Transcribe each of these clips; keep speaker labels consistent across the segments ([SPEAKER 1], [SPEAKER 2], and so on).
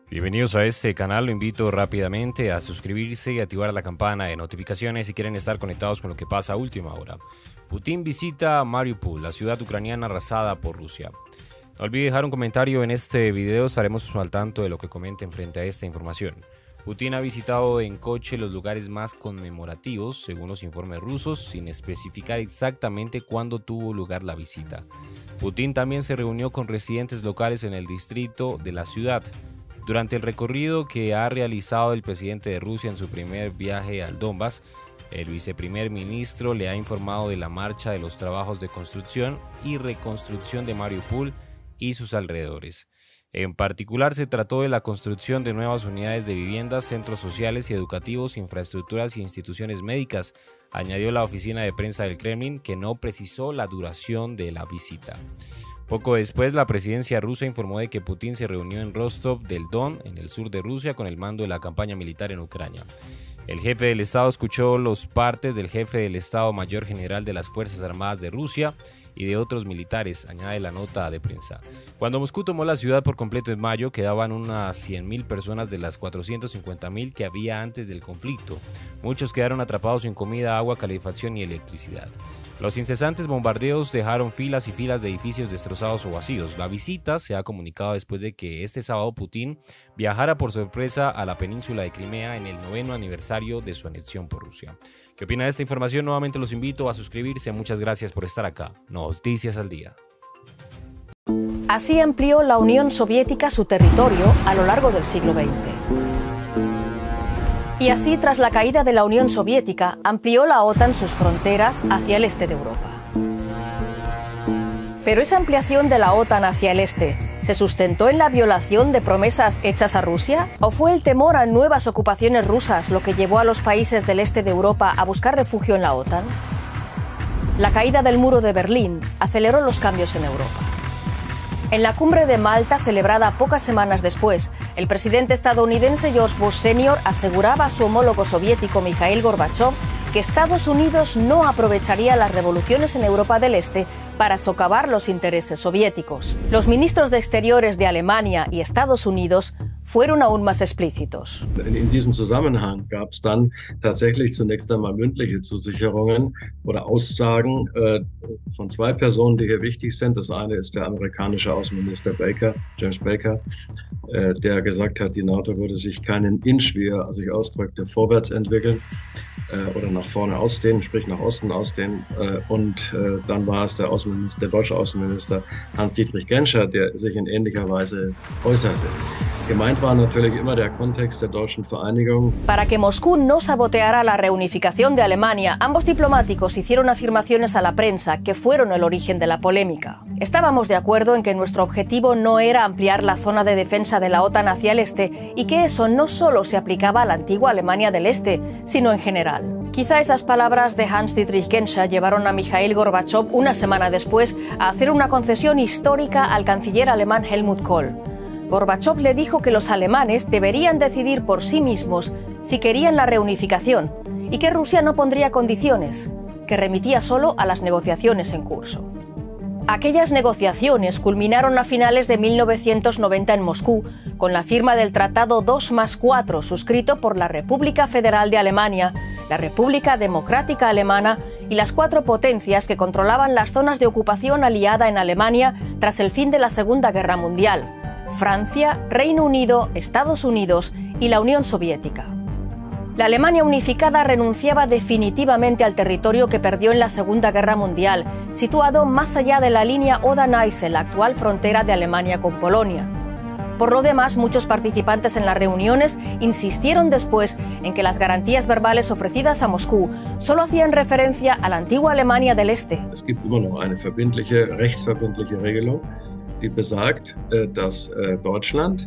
[SPEAKER 1] Bienvenidos a este canal, lo invito rápidamente a suscribirse y activar la campana de notificaciones si quieren estar conectados con lo que pasa a última hora. Putin visita Mariupol, la ciudad ucraniana arrasada por Rusia. No olvide dejar un comentario en este video, estaremos al tanto de lo que comenten frente a esta información. Putin ha visitado en coche los lugares más conmemorativos, según los informes rusos, sin especificar exactamente cuándo tuvo lugar la visita. Putin también se reunió con residentes locales en el distrito de la ciudad. Durante el recorrido que ha realizado el presidente de Rusia en su primer viaje al Donbass, el viceprimer ministro le ha informado de la marcha de los trabajos de construcción y reconstrucción de Mariupol y sus alrededores. En particular, se trató de la construcción de nuevas unidades de viviendas, centros sociales y educativos, infraestructuras y instituciones médicas, añadió la oficina de prensa del Kremlin, que no precisó la duración de la visita. Poco después, la presidencia rusa informó de que Putin se reunió en Rostov del Don, en el sur de Rusia, con el mando de la campaña militar en Ucrania. El jefe del Estado escuchó los partes del jefe del Estado Mayor General de las Fuerzas Armadas de Rusia y de otros militares, añade la nota de prensa. Cuando Moscú tomó la ciudad por completo en mayo, quedaban unas 100.000 personas de las 450.000 que había antes del conflicto. Muchos quedaron atrapados sin comida, agua, calefacción y electricidad. Los incesantes bombardeos dejaron filas y filas de edificios destrozados o vacíos. La visita se ha comunicado después de que este sábado Putin viajara por sorpresa a la península de Crimea en el 9º aniversario de su anexión por Rusia. ¿Qué opina de esta información? Nuevamente los invito a suscribirse. Muchas gracias por estar acá. Noticias al día.
[SPEAKER 2] Así amplió la Unión Soviética su territorio a lo largo del siglo XX. Y así, tras la caída de la Unión Soviética, amplió la OTAN sus fronteras hacia el este de Europa. Pero esa ampliación de la OTAN hacia el este, ¿se sustentó en la violación de promesas hechas a Rusia? ¿O fue el temor a nuevas ocupaciones rusas lo que llevó a los países del este de Europa a buscar refugio en la OTAN? La caída del muro de Berlín aceleró los cambios en Europa. En la cumbre de Malta, celebrada pocas semanas después, el presidente estadounidense George Bush Sr. aseguraba a su homólogo soviético Mikhail Gorbachev que Estados Unidos no aprovecharía las revoluciones en Europa del Este para socavar los intereses soviéticos. Los ministros de Exteriores de Alemania y Estados Unidos fueron aún más explícitos.
[SPEAKER 3] In diesem Zusammenhang gab es dann tatsächlich zunächst einmal mündliche Zusicherungen oder Aussagen von zwei Personen, die hier wichtig sind. Das eine ist der amerikanische Außenminister Baker, James Baker, der gesagt hat, die NATO würde sich keinen Inch, wie er sich ausdrückte, vorwärts entwickeln oder nach vorne ausdehnen, sprich nach Osten ausdehnen. Und dann war es der deutsche Außenminister Hans-Dietrich Genscher, der sich in ähnlicher Weise äußerte. Gemeint war natürlich immer der Kontext der deutschen Vereinigung.
[SPEAKER 2] Para que Moscú no saboteara la reunificación de Alemania, ambos diplomáticos hicieron afirmaciones a la prensa que fueron el origen de la polémica. Estábamos de acuerdo en que nuestro objetivo no era ampliar la zona de defensa de la OTAN hacia el este y que eso no solo se aplicaba a la antigua Alemania del Este, sino en general. Quizá esas palabras de Hans-Dietrich Genscher llevaron a Mikhail Gorbachev una semana después a hacer una concesión histórica al canciller alemán Helmut Kohl. Gorbachev le dijo que los alemanes deberían decidir por sí mismos si querían la reunificación y que Rusia no pondría condiciones, que remitía solo a las negociaciones en curso. Aquellas negociaciones culminaron a finales de 1990 en Moscú con la firma del Tratado 2+4 suscrito por la República Federal de Alemania, la República Democrática Alemana y las 4 potencias que controlaban las zonas de ocupación aliada en Alemania tras el fin de la Segunda Guerra Mundial: Francia, Reino Unido, Estados Unidos y la Unión Soviética. La Alemania unificada renunciaba definitivamente al territorio que perdió en la Segunda Guerra Mundial, situado más allá de la línea Oder-Neisse, la actual frontera de Alemania con Polonia. Por lo demás, muchos participantes en las reuniones insistieron después en que las garantías verbales ofrecidas a Moscú solo hacían referencia a la antigua Alemania del Este.
[SPEAKER 3] Es gibt immer noch eine verbindliche, rechtsverbindliche Regelung, die besagt, dass Deutschland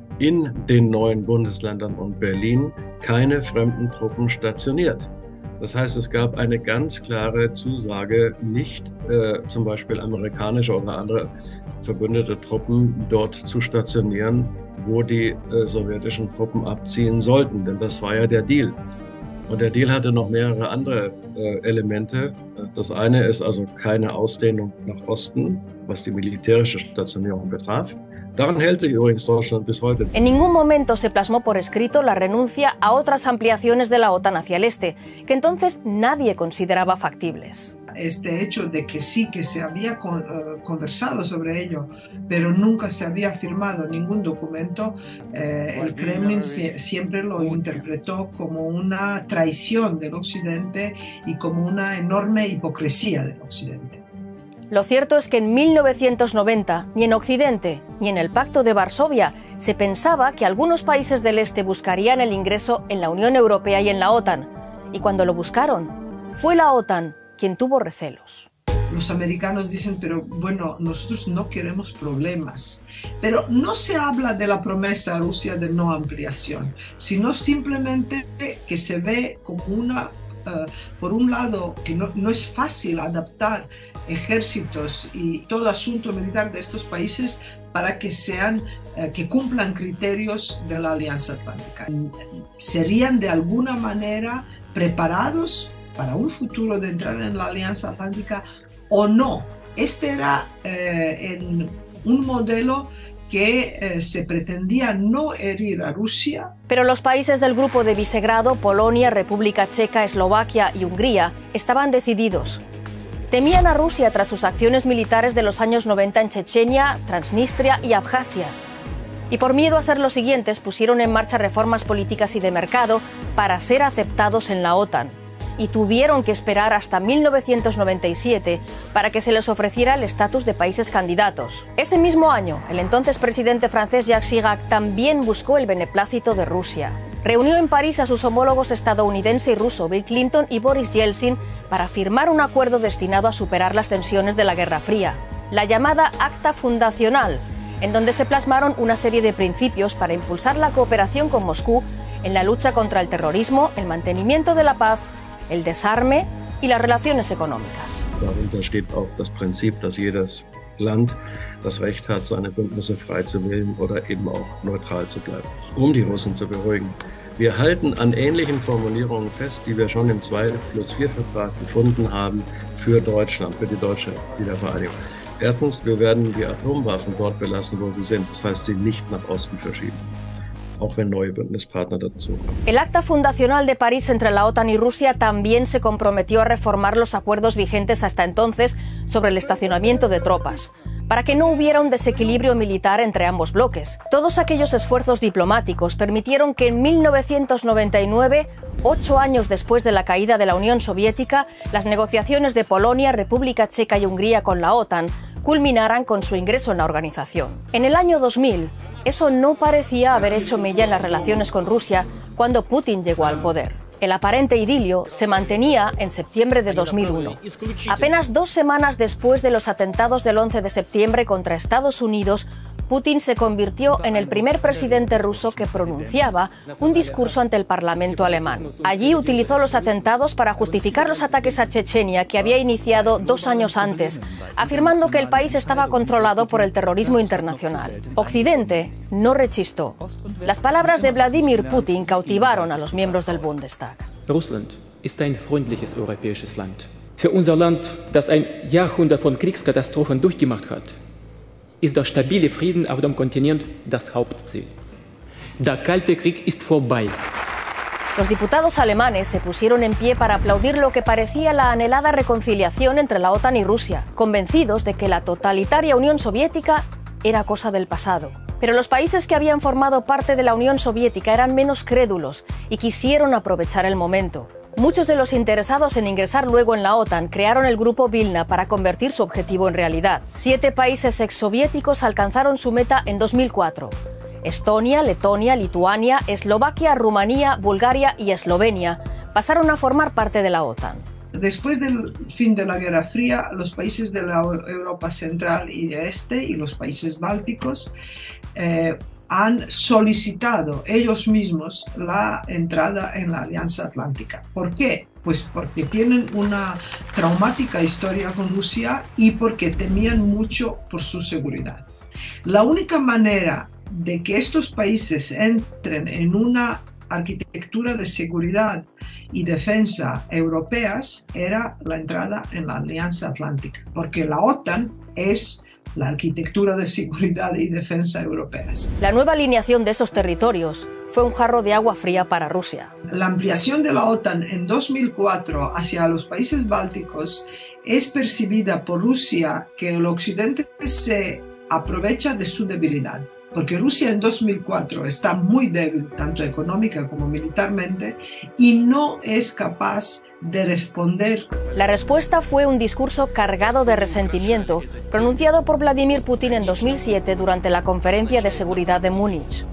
[SPEAKER 3] in den neuen Bundesländern und Berlin keine fremden Truppen stationiert. Das heißt, es gab eine ganz klare Zusage, nicht zum Beispiel amerikanische oder andere verbündete Truppen dort zu stationieren, wo die sowjetischen Truppen abziehen sollten, denn das war ja der Deal. Und der Deal hatte noch mehrere andere Elemente. Das eine ist also keine Ausdehnung nach Osten, was die militärische Stationierung betraf. Daran hält sich übrigens Deutschland bis heute.
[SPEAKER 2] En ningún momento se plasmó por escrito la renuncia a otras ampliaciones de la OTAN hacia el este, que entonces nadie consideraba factibles.
[SPEAKER 4] Este hecho de que sí que se había conversado sobre ello, pero nunca se había firmado ningún documento, el Kremlin siempre lo interpretó como una traición del Occidente y como una enorme hipocresía del Occidente.
[SPEAKER 2] Lo cierto es que en 1990, ni en Occidente ni en el Pacto de Varsovia, se pensaba que algunos países del este buscarían el ingreso en la Unión Europea y en la OTAN. Y cuando lo buscaron, fue la OTAN quien tuvo recelos.
[SPEAKER 4] Los americanos dicen, pero bueno, nosotros no queremos problemas. Pero no se habla de la promesa a Rusia de no ampliación, sino simplemente que se ve como una, por un lado, que no es fácil adaptar ejércitos y todo asunto militar de estos países para que que cumplan criterios de la Alianza Atlántica. ¿Serían de alguna manera preparados para un futuro de entrar en la Alianza Atlántica o no? Este era un modelo que se pretendía no herir a Rusia.
[SPEAKER 2] Pero los países del grupo de Visegrado, Polonia, República Checa, Eslovaquia y Hungría, estaban decididos. Temían a Rusia tras sus acciones militares de los años 90 en Chechenia, Transnistria y Abjasia. Y por miedo a ser los siguientes, pusieron en marcha reformas políticas y de mercado para ser aceptados en la OTAN. Y tuvieron que esperar hasta 1997 para que se les ofreciera el estatus de países candidatos. Ese mismo año, el entonces presidente francés Jacques Chirac también buscó el beneplácito de Rusia. Reunió en París a sus homólogos estadounidense y ruso Bill Clinton y Boris Yeltsin para firmar un acuerdo destinado a superar las tensiones de la Guerra Fría, la llamada Acta Fundacional, en donde se plasmaron una serie de principios para impulsar la cooperación con Moscú en la lucha contra el terrorismo, el mantenimiento de la paz, el desarme y las relaciones económicas.
[SPEAKER 3] Darunter steht auch das Prinzip, dass jedes Land das Recht hat, seine Bündnisse frei zu wählen oder eben auch neutral zu bleiben, um die Russen zu beruhigen. Wir halten an ähnlichen Formulierungen fest, die wir schon im 2+4-Vertrag gefunden haben für Deutschland, für die deutsche Wiedervereinigung. Erstens, wir werden die Atomwaffen dort belassen, wo sie sind, das heißt, sie nicht nach Osten verschieben. Auch wenn neue Bündnispartner dazukommen.
[SPEAKER 2] El Acta Fundacional de París entre la OTAN y Rusia también se comprometió a reformar los acuerdos vigentes hasta entonces sobre el estacionamiento de tropas, para que no hubiera un desequilibrio militar entre ambos bloques. Todos aquellos esfuerzos diplomáticos permitieron que en 1999, 8 años después de la caída de la Unión Soviética, las negociaciones de Polonia, República Checa y Hungría con la OTAN culminaran con su ingreso en la organización. En el año 2000, eso no parecía haber hecho mella en las relaciones con Rusia cuando Putin llegó al poder. El aparente idilio se mantenía en septiembre de 2001. Apenas 2 semanas después de los atentados del 11 de septiembre contra Estados Unidos, Putin se convirtió en el primer presidente ruso que pronunciaba un discurso ante el Parlamento alemán. Allí utilizó los atentados para justificar los ataques a Chechenia que había iniciado 2 años antes, afirmando que el país estaba controlado por el terrorismo internacional. Occidente no rechistó. Las palabras de Vladimir Putin cautivaron a los miembros del Bundestag.
[SPEAKER 5] Russland ist ein freundliches europäisches Land. Für unser Land, das ein Jahrhundert von Kriegskatastrophen durchgemacht hat, ist der stabile Frieden auf dem Kontinent das Hauptziel. Der Kalte Krieg ist vorbei.
[SPEAKER 2] Los diputados alemanes se pusieron en pie para aplaudir lo que parecía la anhelada reconciliación entre la OTAN y Rusia, convencidos de que la totalitaria Unión Soviética era cosa del pasado. Pero los países que habían formado parte de la Unión Soviética eran menos crédulos y quisieron aprovechar el momento. Muchos de los interesados en ingresar luego en la OTAN crearon el Grupo Vilna para convertir su objetivo en realidad. 7 países exsoviéticos alcanzaron su meta en 2004. Estonia, Letonia, Lituania, Eslovaquia, Rumanía, Bulgaria y Eslovenia pasaron a formar parte de la OTAN.
[SPEAKER 4] Después del fin de la Guerra Fría, los países de la Europa Central y Este y los países bálticos han solicitado ellos mismos la entrada en la Alianza Atlántica. ¿Por qué? Pues porque tienen una traumática historia con Rusia y porque temían mucho por su seguridad. La única manera de que estos países entren en una arquitectura de seguridad y defensa europeas era la entrada en la Alianza Atlántica, porque la OTAN es la arquitectura de seguridad y defensa europeas.
[SPEAKER 2] La nueva alineación de esos territorios fue un jarro de agua fría para Rusia.
[SPEAKER 4] La ampliación de la OTAN en 2004 hacia los países bálticos es percibida por Rusia que el occidente se aprovecha de su debilidad, porque Rusia en 2004 está muy débil, tanto económica como militarmente, y no es capaz de responder.
[SPEAKER 2] La respuesta fue un discurso cargado de resentimiento, pronunciado por Vladimir Putin en 2007 durante la Conferencia de Seguridad de Múnich.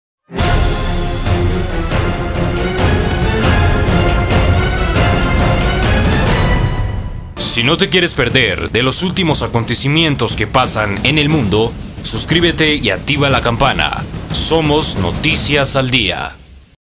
[SPEAKER 1] Si no te quieres perder de los últimos acontecimientos que pasan en el mundo, suscríbete y activa la campana. Somos Noticias al Día.